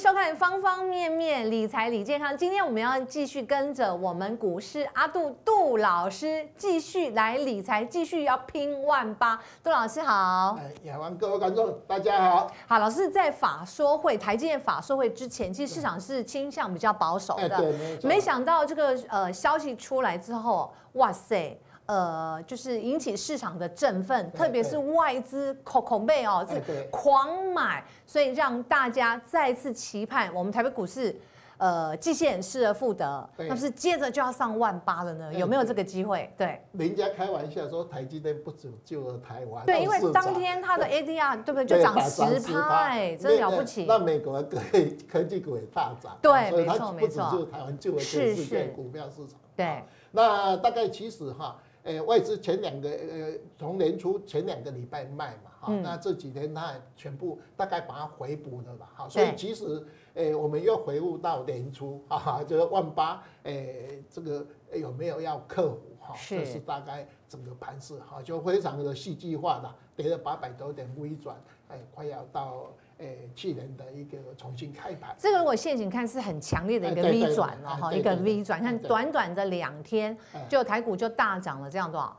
收看方方面面理财理健康。今天我们要继续跟着我们股市阿杜老师继续来理财，继续要拼18000。杜老师好， 亚湾各位观众大家好。 好，老师在法说会台积电法说会之前，其实市场是倾向比较保守的， 对， 没想到这个消息出来之后，哇塞！就是引起市场的振奋，特别是外资恐被哦是狂买，所以让大家再次期盼我们台北股市季线失而复得，那是接着就要上18000了呢？有没有这个机会？对， 人家开玩笑说台积电不只救了台湾， 对，因为当天它的 ADR 对不对就涨10%，哎，真了不起。 那美国科技股也大涨， 对， 所以它不只没错， 救台湾，救了全世界股票市场。 对， 那大概其实哈。外资从年初前2个礼拜卖嘛，那这几天它全部大概把它回补了吧，所以其实我们又回顾到年初就是18000，这个有没有要克服这是大概整个盘势就非常的戏剧化的，跌了800多点微转，快要到去年的一个重新开盘。这个如果现行看是很强烈的一个 V 转哦，一个 V 转，看短短的2天，就台股就大涨了，这样多少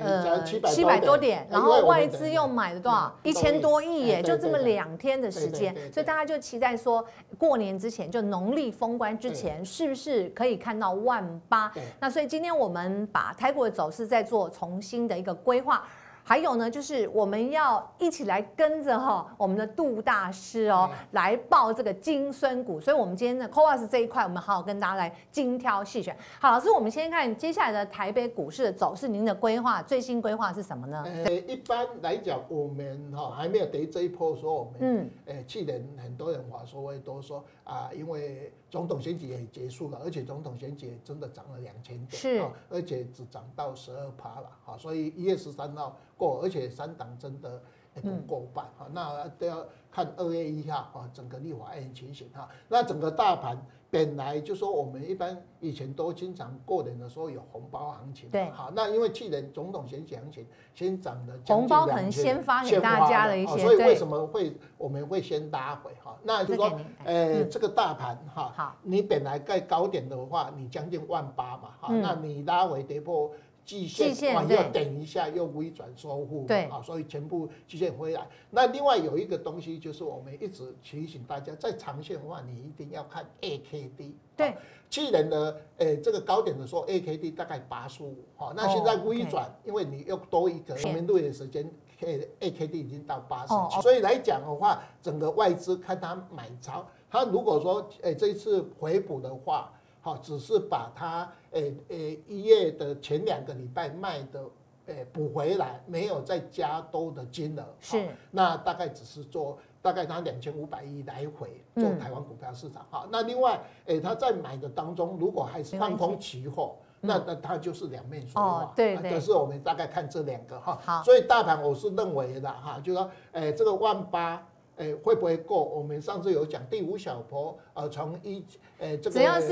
？700多点，然后外资又买了多少？1000多亿耶，就这么2天的时间，所以大家就期待说，过年之前，就农历封关之前，是不是可以看到18000？那所以今天我们把台股的走势再做重新的一个规划。还有呢，就是我们要一起来跟着我们的杜大师来报这个金孙股，所以我们今天的 COAS 这一块，我们好好跟大家来精挑细选。好，老师，我们先看接下来的台北股市的走势，您的规划最新规划是什么呢？ 一般来讲，我们还没有跌这一波，说我们去年很多人法说会都说因为总统选举也结束了，而且总统选举也真的涨了2000点， 是， 而且只涨到12%了，所以1月13号过，而且3档真的不过半，那都要看2月1号整个立法院情形那整个大盘本来就说我们一般以前都经常过年的时候有红包行情， 对， 好，那因为去年总统选举行情先涨了红包可能先发给大家的一些， 所以为什么我们会先拉回那就是说这个大盘你本来盖高点的话，你将近18000嘛那你拉回跌破季线又等一下又微转收复， 对， 所以全部季线回来。那另外有一个东西就是我们一直提醒大家，在长线的话，你一定要看 AKD。 对， 去年的这个高点的时候 ，AKD 大概85，那现在微转，因为你又多一个年度的时间，AKD 已经到87，所以来讲的话，整个外资看它买超，它如果说这一次回补的话。只是把它1月的前2个礼拜卖的补回来，没有再加多的金额， 是那大概只是做大概它2500亿来回做台湾股票市场那另外它在买的当中，如果还是放空期货，那它就是两面说话， 对， 可是我们大概看这2个所以大盘我是认为的就是说这个18000。会不会过？我们上次有讲第5小波，从这个只要是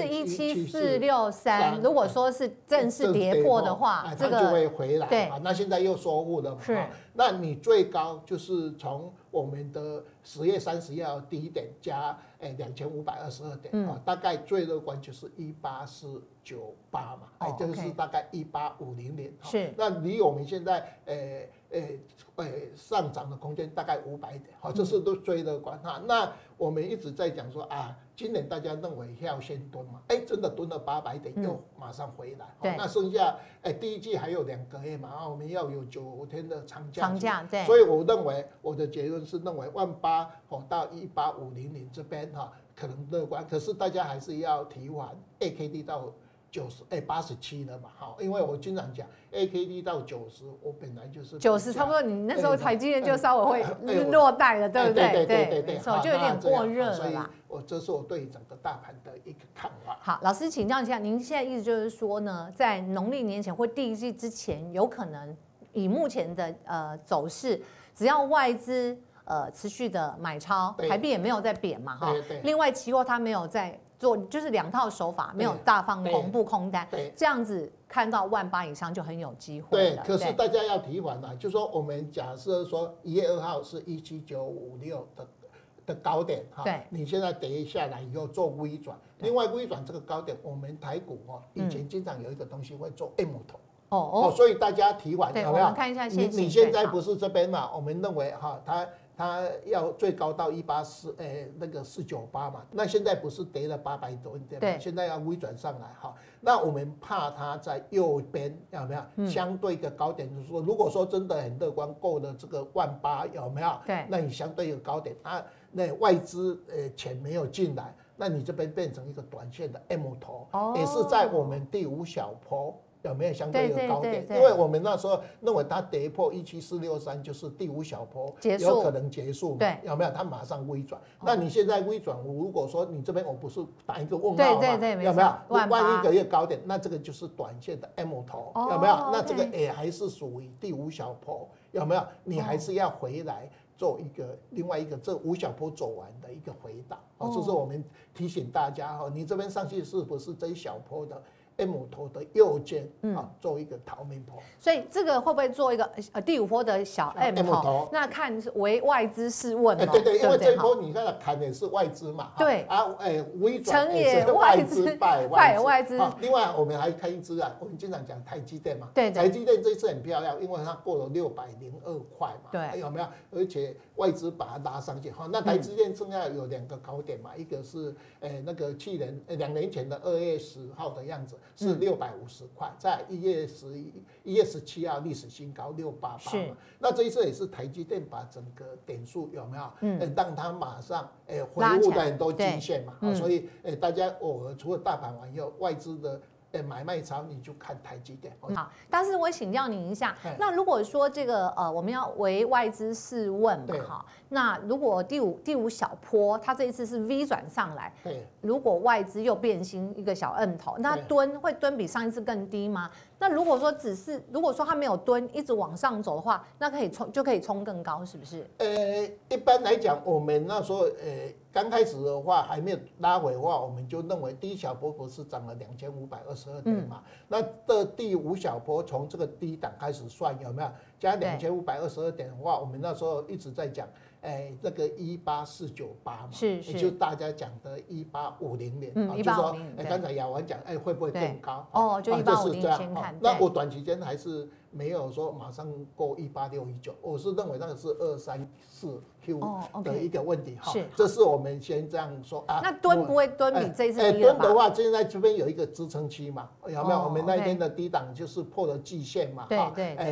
17463，如果说是正式跌破的话， 这个就会回来。 对， 那现在又收复了嘛？ 是。 那你最高就是从我们的10月30号低点加2522点，大概最乐观就是18498嘛，就是大概18500。 是。 那离我们现在上涨的空间大概500点，这是都最乐观那我们一直在讲说今年大家认为要先蹲嘛，真的蹲了800点，又马上回来。那剩下第一季还有2个月嘛，我们要有9天的长假。 对。 所以我认为我的结论是认为18000到18500这边可能乐观，可是大家还是要提完 AKD 到87了嘛，因为我经常讲 AKD 到90，我本来就是 90，差不多。你那时候台积电就稍微会落袋了，对不对？ 对， 没错，就有点过热了啦。 这是我对整个大盘的一个看法。 好，老师请教一下，您现在意思就是说呢，在农历年前或第一季之前，有可能以目前的走势，只要外资持续的买超，台币也没有在贬嘛另外期货它没有在做，就是2套手法，没有大放空不空单，这样子看到18000以上就很有机会了。 可是大家要提完就是说我们假设说1月2号是17956 的高点哈， 对， 你现在跌下来以后做微转，另外微转这个高点，我们台股以前经常有一个东西会做 M 头。所以大家提完有没有？ 看一下线型。 你现在不是这边嘛？我们认为哈，它要最高到184，那个498嘛。那现在不是跌了800多点嘛？现在要微转上来哈。那我们怕它在右边有没有相对一个高点？就是说，如果说真的很乐观，够了这个18000有没有？ 对。 那你相对一个高点啊，那外资钱没有进来，那你这边变成一个短线的 M 头，也是在我们第5小波。有没有相对的高点？因为我们那时候认为它跌破17463就是第5小波有可能结束，对，有没有？它马上微转。那你现在微转，如果说你这边我不是打一个问号吗？有没有？万一个月高点，那这个就是短线的 M 头，有没有？那这个也还是属于第5小波，有没有？你还是要回来做另外一个这5小波走完的一个回档。这是我们提醒大家你这边上去是不是这一小波的M 头的右肩做一个逃命波， 所以这个会不会做一个第5波的小 M 头？那看为外资试问对，因为这一波你看砍也是外资嘛， 对微转也是外资败外资。另外我们还看一支我们经常讲台积电嘛，对，台积电这次很漂亮，因为它过了602块嘛，对，有没有？而且外资把它拉上去，那台积电剩下有2个高点嘛，一个是那个2年前的2月10号的样子。是650块，在1月17号历史新高688嘛。那这一次也是台积电把整个点数有没有，让它马上回复的很多均线嘛。所以大家偶尔除了大盘完以后，外资的买卖潮你就看台积电。 好，但是我请教您一下，那如果说这个我们要为外资试问嘛，哈，那如果第五小波，它这一次是 V 转上来，如果外资又变新一个小 M 头，那会蹲比上一次更低吗？那如果说它没有蹲，一直往上走的话，那就可以冲更高，是不是？ 一般来讲，我们那时候刚开始的话还没有拉回的话，我们就认为第一小波不是涨了2522点嘛？那的第5小波从这个低档开始算有没有？加2522点的话，我们那时候一直在讲。这个18498嘛，是，也就大家讲的18500，就说刚才雅文讲，会不会更高？ 就18500先看。 那我短期间还是没有说马上过18619，我是认为那个是234Q 的一个问题哈。这是我们先这样说啊。 那蹲不会蹲比这次低了吧？ 蹲的话，现在这边有一个支撑期嘛，有没有？我们那天的低档就是破了季线嘛， 对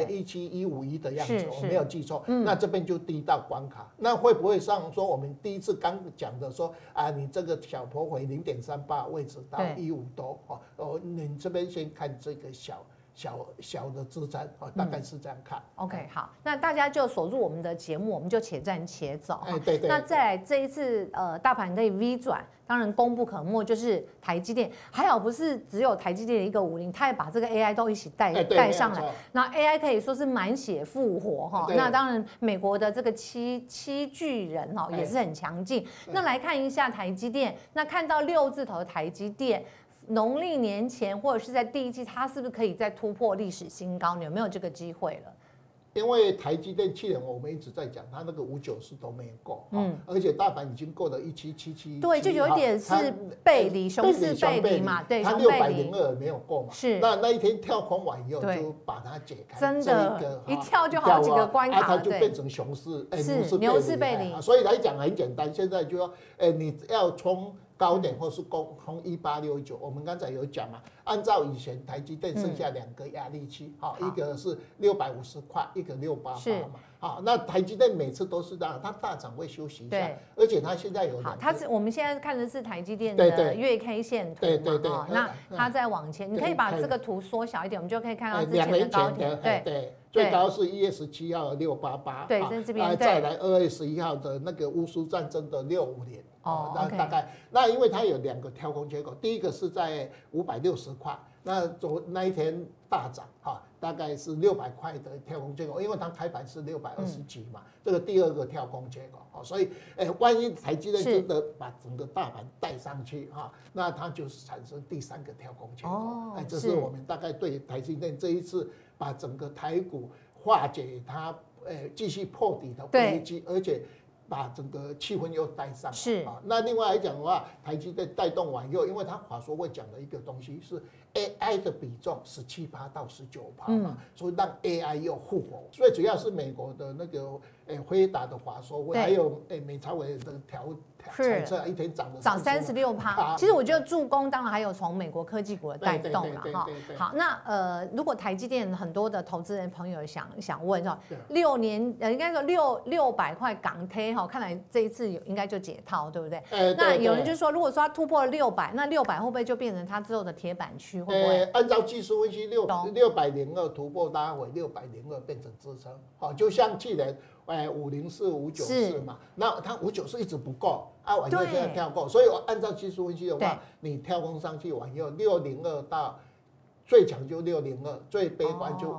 17151的样子，我没有记错。那这边就低到关卡。那会不会像说我们第一次刚讲的说你这个小波回0.38位置到15多你这边先看这个小的支撑大概是这样看。 OK， 好，那大家就守住我们的节目，我们就且战且走。 对。 那再来这一次大盘可以 V 转，当然功不可没，就是台积电，还好不是只有台积电的一个50，它也把这个 AI 都一起带上来。那 AI 可以说是满血复活哈。那当然美国的这个七巨人也是很强劲。那来看一下台积电，那看到6字头的台积电。农历年前或者是在第1季，它是不是可以再突破历史新高？你有没有这个机会了？ 因为台积电去年我们一直在讲，它那个594都没有够，而且大盘已经过了1777， 对，就有一点是背离，熊市背离嘛，对， 它602没有够嘛， 是。 那一天跳空完以后就把它解开， 真的，一跳就好几个关卡， 它就变成熊市， 牛市背离。 所以来讲很简单，现在就说，你要冲高点或是攻18619，我们刚才有讲嘛，按照以前台积电剩下2个压力区，一个是650块，一个688嘛，好，那台积电每次都是这样，它大涨会休息一下，而且它现在有我们现在看的是台积电的月 K 线图嘛，那它在往前，你可以把这个图缩小一点，我们就可以看到之前的高点， 对。最高是1月17号的688， 对，在这边， 再来2月11号的那个乌苏战争的650，那大概那因为它有2个跳空缺口，第一个是在560块，那一天大涨大概是600块的跳空缺口，因为它开盘是620几嘛，这个第2个跳空缺口，所以万一台积电真的把整个大盘带上去那它就是产生第3个跳空缺口，这是我们大概对台积电这一次把整个台股化解它继续破底的危机，而且把整个气氛又带上。 是啊，那另外来讲的话，台积电带动完以后，因为它法说会讲的一个东西是 AI 的比重17%到19%嘛，所以让 AI 又复活。所以主要是美国的那个辉达的法说会，还有美超微的财测一天涨 36%。其实我觉得助攻当然还有从美国科技股的带动了哈。好，那如果台积电很多的投资人朋友想问哈，6年应该说600块港贴哈，看来这一次应该就解套，对不对？那有人就说，如果说它突破了600，那600会不会就变成它之后的铁板区？会不会？ 按照技术分析，602突破拉回602变成支撑，好，就像去年504、594嘛，那它594一直不够，往右现在跳够，所以我按照技术分析的话，你跳空上去往右602到。最强就602，最悲观就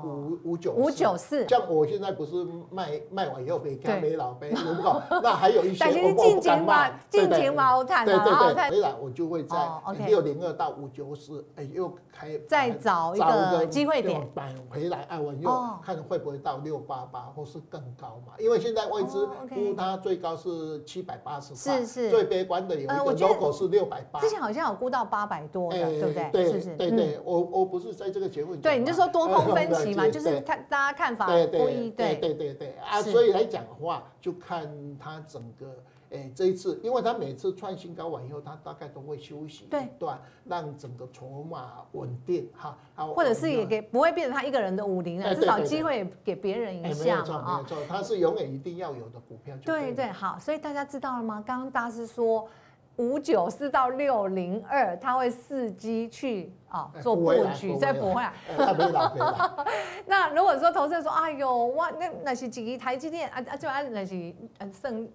594。像我现在不是卖完以后被看没老杯，有没有？那还有一些我不敢卖， 尽情毛谈， 对，回来我就会在602到594，又再找一个机会点买回来，我又看会不会到688或是更高嘛？因为现在外资估它最高是780块， 是最悲观的有一个 logo 是680， 之前好像有估到800多的，对不对？ 对，我不是在这个节目对，你就说多空分歧嘛，就是大家看法不一， 对啊，所以来讲的话，就看它整个这一次，因为它每次创新高完以后，它大概都会休息一段，让整个筹码稳定哈， 或者是也不会变成他一个人的50了，至少机会给别人一下嘛，没有错，它是永远一定要有的股票。 对，好，所以大家知道了吗？刚刚大师说594到602，他会伺机去做布局，再补回来。那如果说投资人说，哎呦，那是一个台积电就那是剩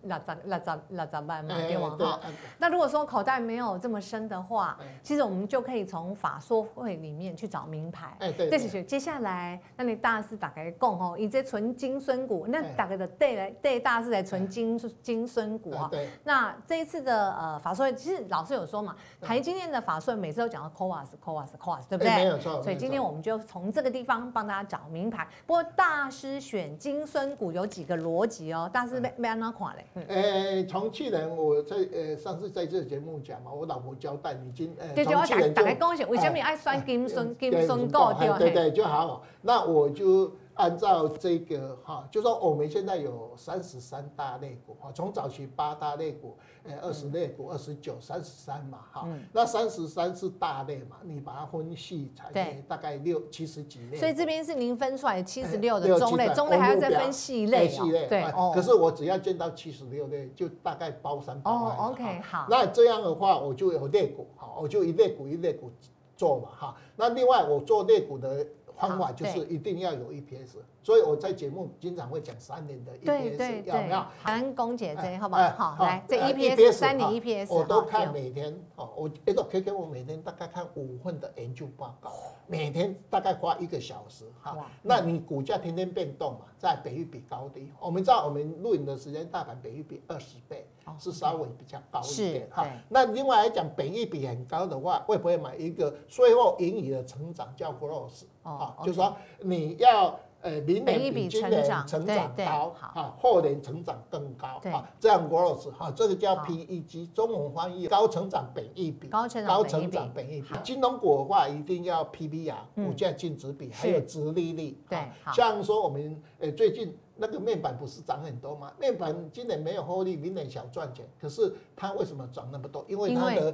60万嘛，对吗？哈。那如果说口袋没有这么深的话，其实我们就可以从法说会里面去找名牌。这是接下来，那你大师大概讲吼，以这纯金孙股，那大概的对大师来纯金孙股啊。那这一次的法说会，其实老师有说嘛，台积电的法说会每次都讲到 CoWAS，对不对？ 没有错。 所以今天我们就从这个地方帮大家找名牌。不过大师选金孙股有几个逻辑哦，大师要安怎看嘞？ 从去年我在上次在这个节目讲嘛，我老婆交代你对，我大概讲一下为什么爱选金孙股？ 对，就好。那我就按照这个哈，就说我们现在有33大类股哈，从早期8大类股，20类股29、33嘛哈，那33是大类嘛，你把它分细才大概70几类。 所以这边是您分出来76的中类，中类还要再分细类。 对，可是我只要见到76类，就大概包300万。 OK， 好。 那这样的话，我就有类股，好，我就一类股做嘛哈。那另外我做类股的方法就是一定要有 EPS， 所以我在节目经常会讲3年的 EPS， 有没有？ 韩公姐这好不好？好，来这 EPS 3年 EPS， 我都看每天我KK 我每天大概看5份的研究报告，每天大概花1个小时哈。那你股价天天变动嘛，在本益比高低，我们知道我们录影的时间大盘本益比20倍，是稍微比较高一点哈。那另外来讲，本益比很高的话，会不会买一个税后盈余的成长叫 growth？就是说你要明年比今年成长高后年成长更高这样 growth 这个叫 PEG， 中文翻译高成长本益比，高成长本益比。金融股的话一定要 PBR， 股价净值比，还有殖利率。像说我们最近那个面板不是涨很多吗？面板今年没有获利，明年小赚钱，可是它为什么涨那么多？因为它的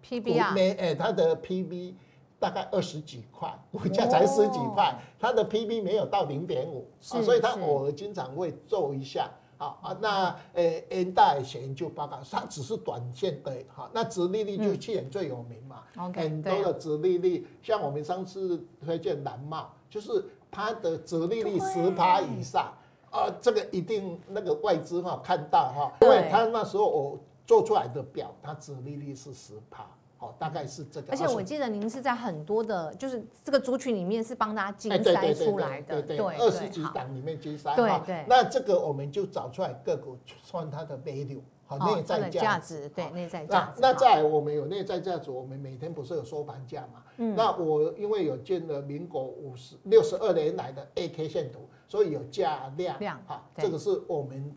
PBR， 它的 PB。大概20几块，股价才10几块，它的 PB 没有到0.5，所以它偶尔经常会做一下。那N 大写研究报告，它只是短线的那殖利率就去年最有名嘛，很多的殖利率，像我们上次推荐南茂，就是它的殖利率10%以上，这个一定那个外资看到因为它那时候我做出来的表，它殖利率是10%。大概是这个。 而且我记得您是在很多的，就是这个族群里面是帮大家精筛出来的， 对，20几档里面精筛。对。那这个我们就找出来个股算它的 value， 内在价值， 对，内在价值。 那再来我们有内在价值，我们每天不是有收盘价嘛？那我因为有建了民国62年来的 AK 线图，所以有价量这个是我们的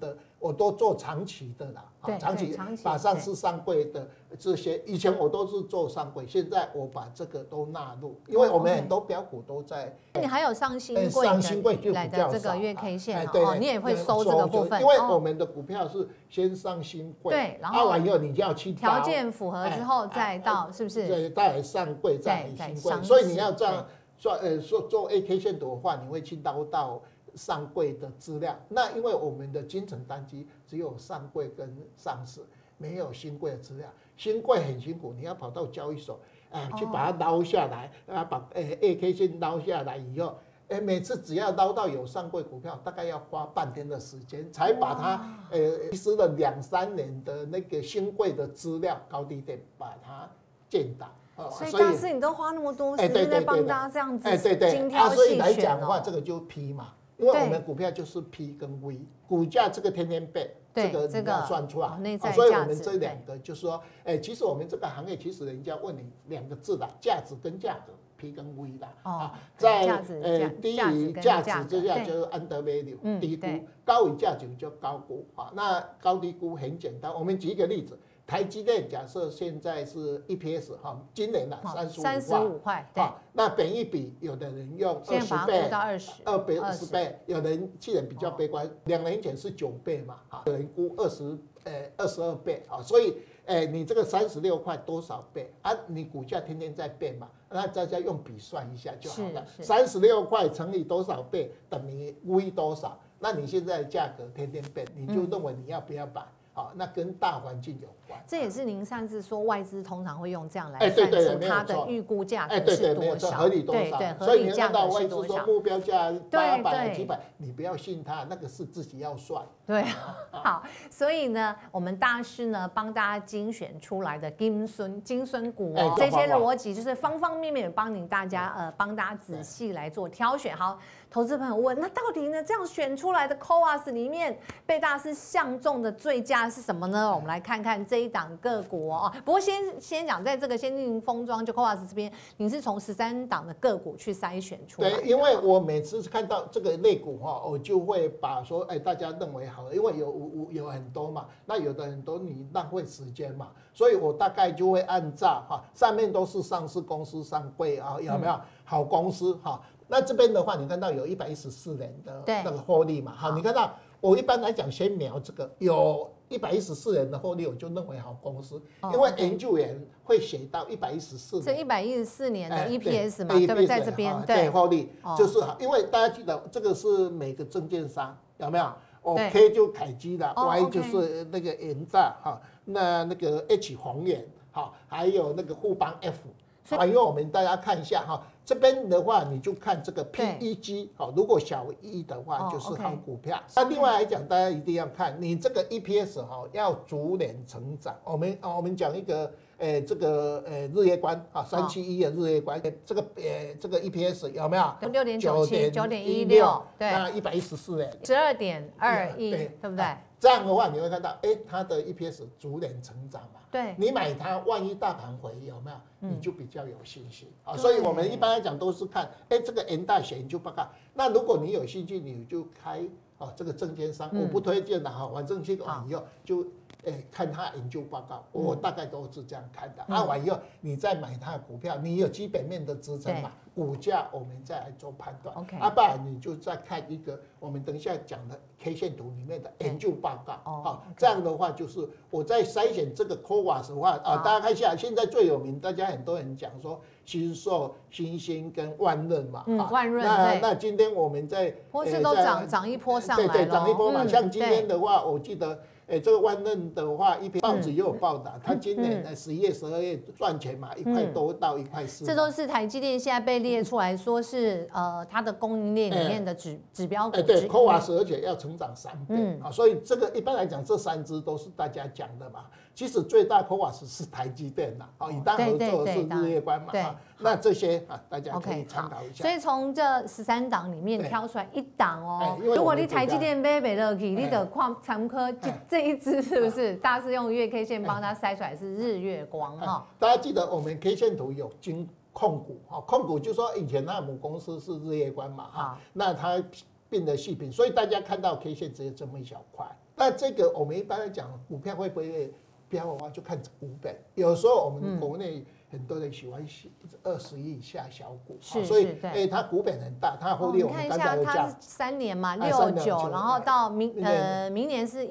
我都做长期的啦，长期把上市上柜的这些，以前我都是做上柜，现在我把这个都纳入，因为我们很多标股都在。 你还有上新柜， 上新柜就比较这个月 K 线对， 你也会收这个部分， 因为我们的股票是先上新柜， 对，然后完以后你就要去条件符合之后再到，是不是？ 对，再上柜，再新柜，所以你要这样做 AK 线图的话，你会去捞到上柜的资料。那因为我们的精准单机只有上柜跟上市，没有新柜的资料。新柜很辛苦，你要跑到交易所去把它捞下来，把AK 线捞下来以后，每次只要捞到有上柜股票，大概要花半天的时间，才把它遗失了2-3年的那个新柜的资料高低点把它建档。 所以大师你都花那么多时间在帮大家这样子精挑细选， 所以来讲的话，这个就 P 嘛，因为我们股票就是 P 跟 V， 股价这个天天变，这个你要算出来。所以我们这2个就是说，其实我们这个行业其实人家问你2个字的，价值跟价格 P 跟 V 的在低于价值之下就是 under value 低估，高于价值就高估那高低估很简单，我们举一个例子。台积电假设现在是 EPS 今年35 块， 那本益比有的人用20倍到20倍，有人既然比较悲观，2年前是9倍嘛，有人估22倍所以你这个36块多少倍你股价天天在变嘛，那大家用笔算一下就好了，36块乘以多少倍等于 V 多少？那你现在的价格天天变，你就认为你要不要买？那跟大环境有关， 这也是您上次说外资通常会用这样来算出它的预估价格是多少， 合理多少？ 对， 所以你看到外资说目标价800、700，你不要信它，那个是自己要算。 对，好，所以呢，我们大师呢帮大家精选出来的金孙股这些逻辑就是方方面面帮大家仔细来做挑选。好，投资朋友问，那到底呢这样选出来的 COAS 里面被大师相中的最佳是什么呢？我们来看看这一档个股不过先讲，在这个先进封装就 COAS 这边，你是从13档的个股去筛选出来的。 对，因为我每次看到这个类股我就会把说，大家认为好，因为有很多嘛，那有的很多你浪费时间嘛，所以我大概就会按照上面都是上市公司上柜有没有好公司那这边的话，你看到有114年的那个获利嘛，你看到我一般来讲先描这个有114年的获利，我就认为好公司，因为研究员会写到114年， 这114年的 EPS 嘛，对不对？在这边对获利就是好，因为大家记得这个是每个证券商有没有？K 就凯基的，Y 就是那个元大那个 H 宏远还有那个富邦 F。因为我们大家看一下这边的话你就看这个 PEG 如果小1的话就是好股票。那另外来讲，大家一定要看你这个 EPS 要逐年成长。我们讲一个这个日月光371的日月光，这个 EPS 有没有 ？6.97、9.16，对， 那114年 12.21，对不对？ 这样的话你会看到，它的 EPS 逐年成长嘛。 对， 你买它，万一大盘回有没有，你就比较有信心所以我们一般来讲都是看，这个元大写研究报告。那如果你有兴趣，你就开这个证券商，我不推荐的反正去完以后就看他研究报告，我大概都是这样看的。完以后你再买他的股票，你有基本面的支撑嘛，股价我们再来做判断。不然你就再看一个我们等一下讲的 K 线图里面的研究报告这样的话就是我在筛选这个 COAS 的话大家看一下，现在最有名，大家很多人讲说新寿、新兴跟万润嘛万润那今天我们在波士都涨一波上来对，涨一波嘛。像今天的话，我记得这个万润的话，一篇报纸也有报道，他今年11月、12月赚钱嘛，1块多到1块4。 这都是台积电现在被列出来说是它的供应链里面的指标股。 对 ，COAS 而且要成长3倍所以这个一般来讲，这3只都是大家讲的嘛。其实最大 COAS 是台积电啦，与它合作的是日月光嘛。那这些大家可以参考一下。 所以从这13档里面挑出来1档如果你台积电买不落去，你得看参考这一支是不是？大家是用月 K 线帮它筛出来是日月光大家记得我们 K 线图有金控股控股就是说以前那母公司是日月光嘛那它变得细品，所以大家看到 K 线只有这么一小块那这个我们一般来讲，股票会不会飙的话，就看股本。有时候我们国内很多人喜欢20亿以下小股，所以它股本很大，它获利我们刚才有讲， 它是3年嘛，69，然后到明年是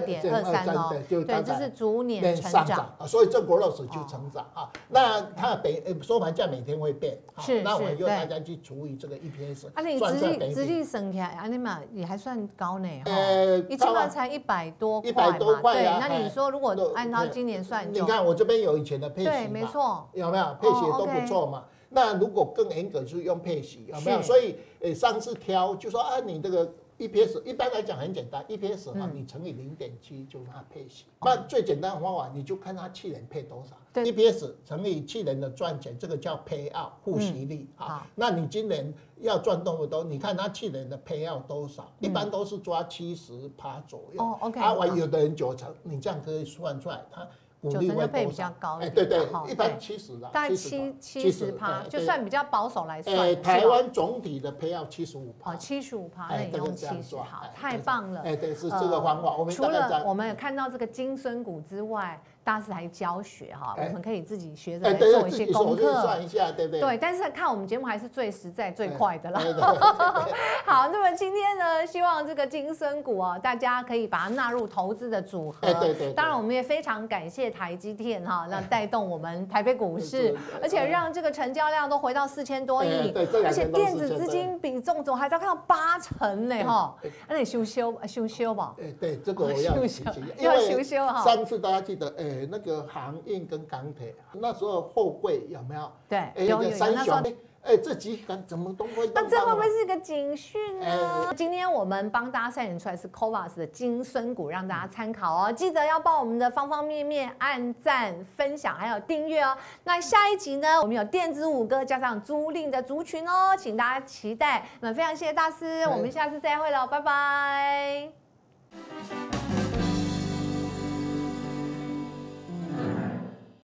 12.23哦，对，这是逐年成长， 所以这国肉史就成长啊。那它收盘价每天会变，那我用大家去除以这个 EPS， 你直立省起来，你嘛也还算高呢，一千万才100多块，对，那你说如果按照今年算， 你看我这边有以前的配息， 对，没错。 有没有配息都不错嘛？那如果更严格，就是用配息，有没有？所以上次挑就说啊，你这个 EPS 一般来讲很简单 ，EPS 啊，你乘以0.7就它配息。那最简单的方法，你就看它去年配多少 ，EPS 乘以去年的赚钱，这个叫 payout 付息率啊。那你今年要赚多不多？你看它去年的 payout 多少？一般都是抓70%左右。 哦 ，OK。 有的人90%，你这样可以算出来它。 90%就配比较高一点， 对，一般70%啦， 大概70%，就算比较保守来算。 台湾总体的配要75%， 哦，75%，那你用70%，好，太棒了。 对，是这个方法。 除了我们有看到这个金孙股之外，大师还教学哈，我们可以自己学着来做一些功课， 算一下，对不对？ 对，但是看我们节目还是最实在、最快的啦。好，那么今天呢，希望这个金孙股哦，大家可以把它纳入投资的组合。对。当然，我们也非常感谢台积电哈，那带动我们台北股市，而且让这个成交量都回到4000多亿，而且电子资金比重总还到看到80%呢哈。那你修吧？ 对，这个我要修哈。 上次大家记得那个航运跟钢铁，那时候货柜有没有？ 对，有那时候。这几杆怎么都会？ 那这会不会是一个警讯呢？今天我们帮大家筛选出来是 Covax 的金孙股，让大家参考哦。记得要帮我们的方方面面按赞、分享，还有订阅哦。那下一集呢，我们有电子五哥加上租赁的族群哦，请大家期待。那非常谢谢大师，我们下次再会了，拜拜。